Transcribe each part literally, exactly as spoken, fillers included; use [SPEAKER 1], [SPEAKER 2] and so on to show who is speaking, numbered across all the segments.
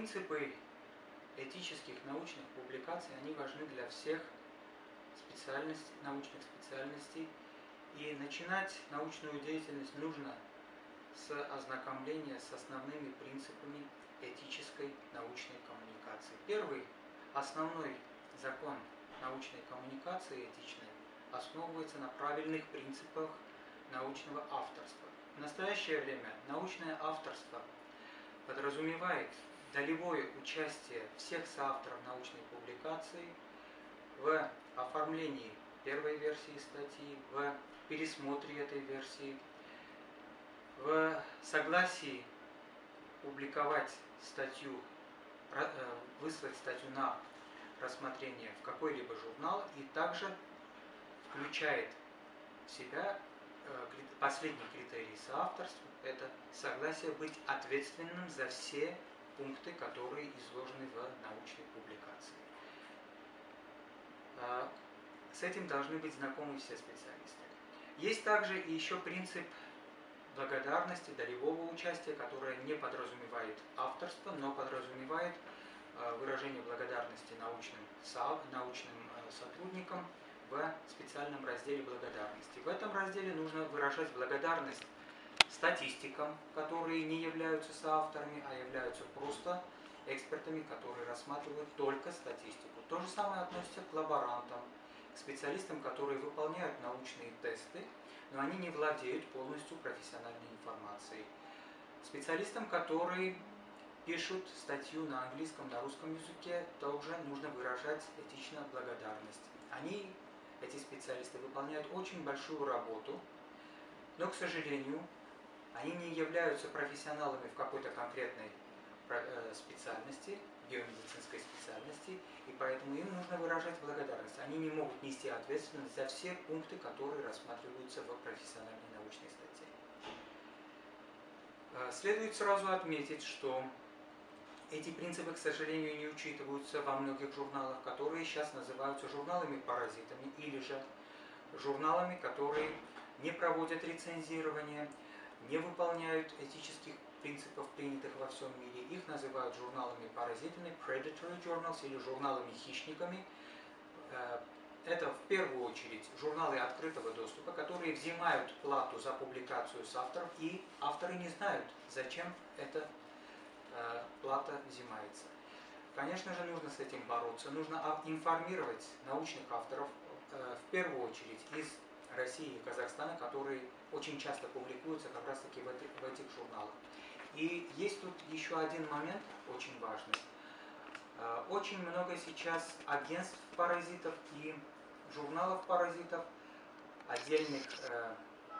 [SPEAKER 1] Принципы этических научных публикаций, они важны для всех специальностей, научных специальностей. И начинать научную деятельность нужно с ознакомления с основными принципами этической научной коммуникации. Первый, основной закон научной коммуникации этичной основывается на правильных принципах научного авторства. В настоящее время научное авторство подразумевает долевое участие всех соавторов научной публикации в оформлении первой версии статьи, в пересмотре этой версии, в согласии публиковать статью, выслать статью на рассмотрение в какой-либо журнал, и также включает в себя последний критерий соавторства – это согласие быть ответственным за все пункты, которые изложены в научной публикации. С этим должны быть знакомы все специалисты. Есть также и еще принцип благодарности, долевого участия, которое не подразумевает авторство, но подразумевает выражение благодарности научным, научным сотрудникам в специальном разделе благодарности. В этом разделе нужно выражать благодарность статистикам, которые не являются соавторами, а являются просто экспертами, которые рассматривают только статистику. То же самое относится к лаборантам, к специалистам, которые выполняют научные тесты, но они не владеют полностью профессиональной информацией. Специалистам, которые пишут статью на английском, на русском языке, тоже нужно выражать этично благодарность. Они, эти специалисты, выполняют очень большую работу, но, к сожалению, они не являются профессионалами в какой-то конкретной специальности, биомедицинской специальности, и поэтому им нужно выражать благодарность. Они не могут нести ответственность за все пункты, которые рассматриваются в профессиональной научной статье. Следует сразу отметить, что эти принципы, к сожалению, не учитываются во многих журналах, которые сейчас называются журналами-паразитами, или же журналами, которые не проводят рецензирование, не выполняют этических принципов, принятых во всем мире. Их называют журналами-паразитами, predatory journals, или журналами-хищниками. Это в первую очередь журналы открытого доступа, которые взимают плату за публикацию с авторов, и авторы не знают, зачем эта плата взимается. Конечно же, нужно с этим бороться. Нужно информировать научных авторов, в первую очередь из России и Казахстана, которые очень часто публикуются как раз таки в этих, в этих журналах. И есть тут еще один момент очень важный. Очень много сейчас агентств паразитов и журналов паразитов, отдельных э,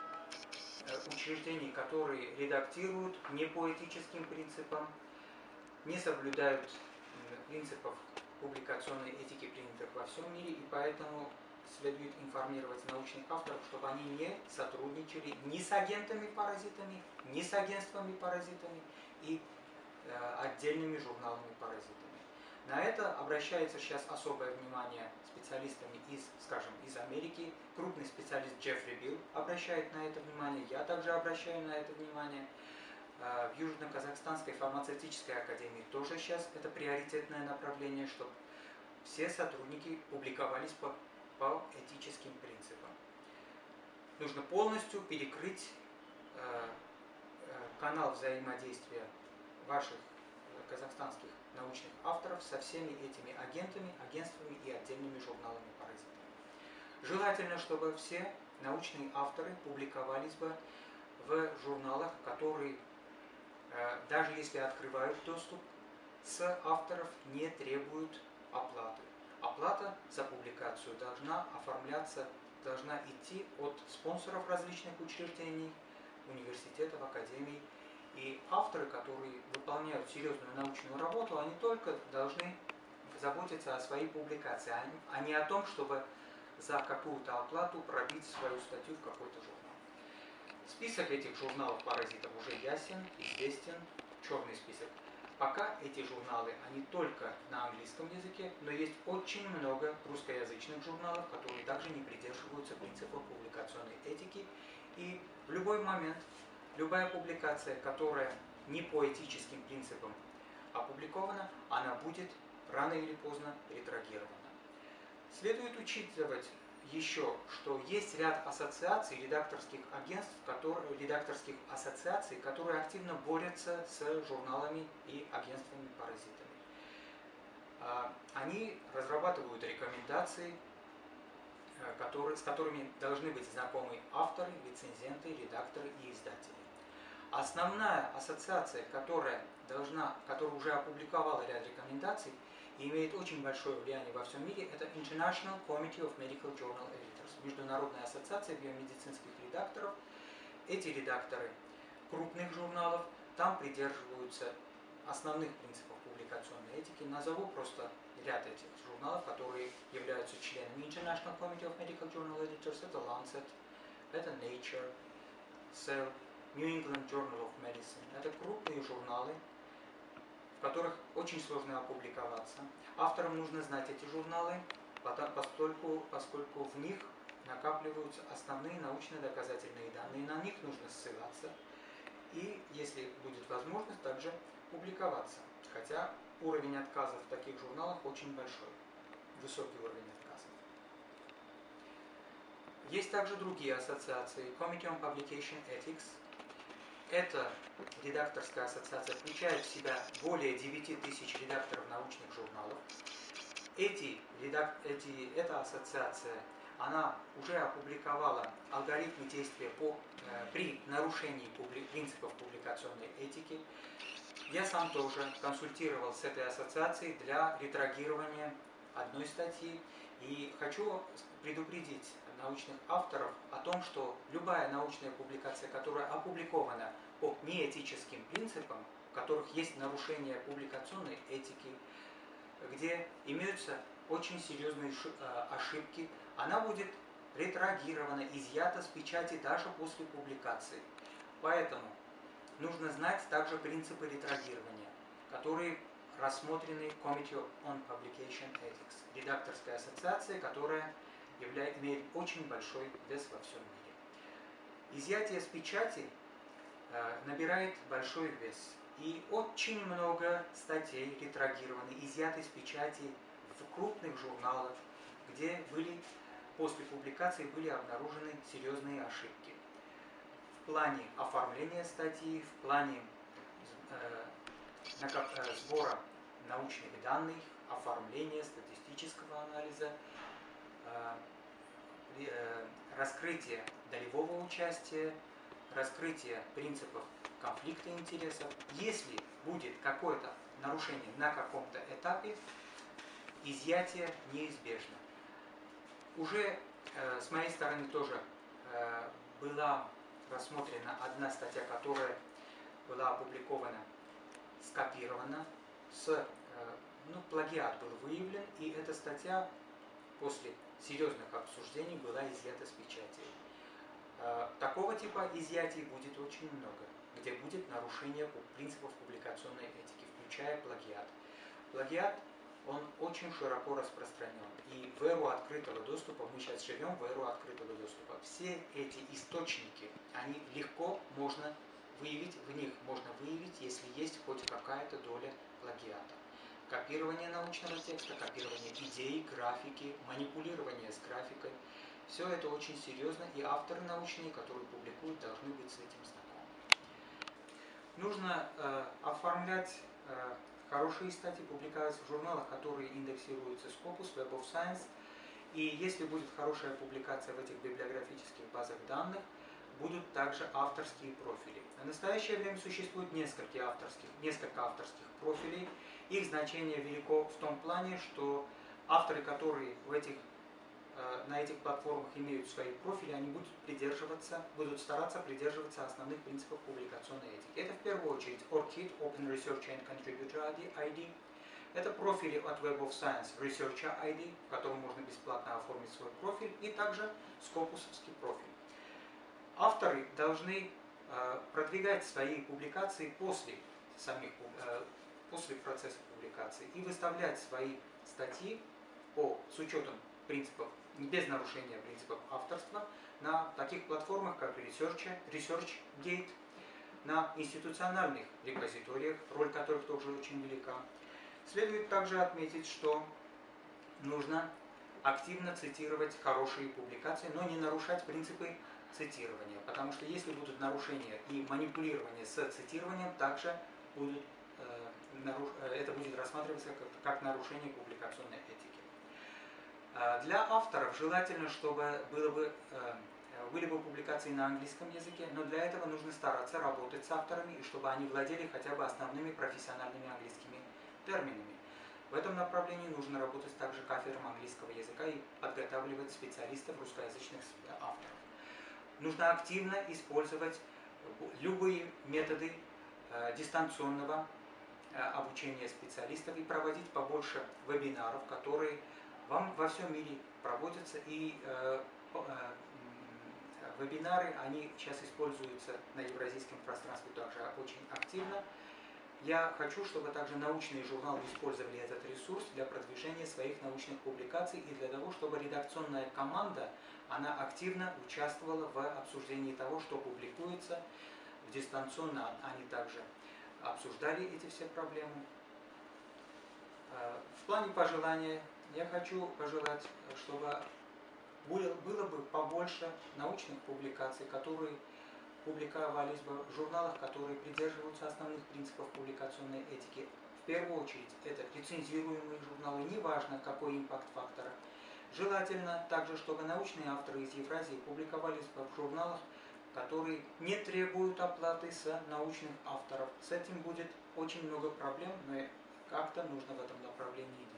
[SPEAKER 1] учреждений, которые редактируют не по этическим принципам, не соблюдают принципов публикационной этики, принятых во всем мире, и поэтому следует информировать научных авторов, чтобы они не сотрудничали ни с агентами-паразитами, ни с агентствами-паразитами и э, отдельными журналами-паразитами. На это обращается сейчас особое внимание специалистами из, скажем, из Америки. Крупный специалист Джеффри Билл обращает на это внимание, я также обращаю на это внимание. Э, в Южно-Казахстанской фармацевтической академии тоже сейчас это приоритетное направление, чтобы все сотрудники публиковались по по этическим принципам. Нужно полностью перекрыть э, э, канал взаимодействия ваших э, казахстанских научных авторов со всеми этими агентами, агентствами и отдельными журналами-паразитами. Желательно, чтобы все научные авторы публиковались бы в журналах, которые, э, даже если открывают доступ, с авторов не требуют оплаты. Оплата за публикацию должна оформляться, должна идти от спонсоров различных учреждений, университетов, академий. И авторы, которые выполняют серьезную научную работу, они только должны заботиться о своей публикации, а не о том, чтобы за какую-то оплату пробить свою статью в какой-то журнал. Список этих журналов-паразитов уже ясен, известен, черный список. Пока эти журналы, они только на английском языке, но есть очень много русскоязычных журналов, которые также не придерживаются принципов публикационной этики. И в любой момент, любая публикация, которая не по этическим принципам опубликована, она будет рано или поздно ретрагирована. Следует учитывать еще, что есть ряд ассоциаций, редакторских агентств, которые, редакторских ассоциаций, которые активно борются с журналами и агентствами-паразитами. Они разрабатывают рекомендации, которые, с которыми должны быть знакомы авторы, рецензенты, редакторы и издатели. Основная ассоциация, которая, должна, которая уже опубликовала ряд рекомендаций и имеет очень большое влияние во всем мире, это International Committee of Medical Journal Editors, Международная ассоциация биомедицинских редакторов. Эти редакторы крупных журналов там придерживаются основных принципов публикационной этики. Назову просто ряд этих журналов, которые являются членами International Committee of Medical Journal Editors. Это Lancet, это Nature, Cell, New England Journal of Medicine. Это крупные журналы, в которых очень сложно опубликоваться. Авторам нужно знать эти журналы, поскольку, поскольку в них накапливаются основные научно-доказательные данные, на них нужно ссылаться. И, если будет возможность, также публиковаться. Хотя уровень отказов в таких журналах очень большой, высокий уровень отказов. Есть также другие ассоциации. Committee on Publication Ethics. Эта редакторская ассоциация включает в себя более девяти тысяч редакторов научных журналов. Эти, редак... Эти, эта ассоциация, она уже опубликовала алгоритмы действия по, э, при нарушении публи... принципов публикационной этики. Я сам тоже консультировал с этой ассоциацией для ретрагирования одной статьи. И хочу предупредить научных авторов о том, что любая научная публикация, которая опубликована по неэтическим принципам, в которых есть нарушение публикационной этики, где имеются очень серьезные ошибки, она будет ретрагирована, изъята с печати даже после публикации. Поэтому нужно знать также принципы ретрагирования, которые рассмотрены Committee on Publication Ethics, редакторская ассоциация, которая являет, имеет очень большой вес во всем мире. Изъятие с печати э, набирает большой вес. И очень много статей ретрагированы, изъяты с печати в крупных журналах, где были, после публикации были обнаружены серьезные ошибки. В плане оформления статьи, в плане э, сбора научных данных, оформления, статистического анализа, раскрытия долевого участия, раскрытия принципов конфликта интересов. Если будет какое-то нарушение на каком-то этапе, изъятие неизбежно. Уже э, с моей стороны тоже э, была рассмотрена одна статья, которая была опубликована, скопирована, с, э, ну, плагиат был выявлен, и эта статья после серьезных обсуждений была изъята с печати. Э, такого типа изъятий будет очень много, где будет нарушение принципов публикационной этики, включая плагиат. Плагиат, он очень широко распространен. И в эру открытого доступа, мы сейчас живем в эру открытого доступа, все эти источники, они легко можно выявить, в них можно выявить, если есть хоть какая-то доля плагиата. Копирование научного текста, копирование идей, графики, манипулирование с графикой. Все это очень серьезно, и авторы научные, которые публикуют, должны быть с этим знакомы. Нужно э, оформлять э, хорошие статьи, публиковать в журналах, которые индексируются Scopus, Web of Science. И если будет хорошая публикация в этих библиографических базах данных, будут также авторские профили. В настоящее время существует несколько авторских, несколько авторских профилей. Их значение велико в том плане, что авторы, которые в этих, э, на этих платформах имеют свои профили, они будут придерживаться, будут стараться придерживаться основных принципов публикационной этики. Это в первую очередь ORCID, Open Researcher and Contributor ай ди. Это профили от Web of Science, Researcher ай ди, в котором можно бесплатно оформить свой профиль, и также Scopus'овский профиль. Авторы должны э, продвигать свои публикации после, самих, э, после процесса публикации и выставлять свои статьи по, с учетом принципов, без нарушения принципов авторства, на таких платформах, как Researcher, ResearchGate, на институциональных репозиториях, роль которых тоже очень велика. Следует также отметить, что нужно активно цитировать хорошие публикации, но не нарушать принципы цитирования, потому что если будут нарушения и манипулирование с цитированием, также будут, э, наруш... это будет рассматриваться как, как нарушение публикационной этики. Э, для авторов желательно, чтобы было бы, э, были бы публикации на английском языке, но для этого нужно стараться работать с авторами, и чтобы они владели хотя бы основными профессиональными английскими терминами. В этом направлении нужно работать также кафедрам английского языка и подготавливать специалистов, русскоязычных авторов. Нужно активно использовать любые методы э, дистанционного э, обучения специалистов и проводить побольше вебинаров, которые вам во всем мире проводятся. И э, э, вебинары, они сейчас используются на евразийском пространстве также очень активно. Я хочу, чтобы также научные журналы использовали этот ресурс для продвижения своих научных публикаций и для того, чтобы редакционная команда, она активно участвовала в обсуждении того, что публикуется. Дистанционно они также обсуждали эти все проблемы. В плане пожелания я хочу пожелать, чтобы было бы побольше научных публикаций, которые публиковались бы в журналах, которые придерживаются основных принципов публикационной этики. В первую очередь, это лицензируемые журналы, неважно какой импакт-фактора. Желательно также, чтобы научные авторы из Евразии публиковались бы в журналах, которые не требуют оплаты с научных авторов. С этим будет очень много проблем, но как-то нужно в этом направлении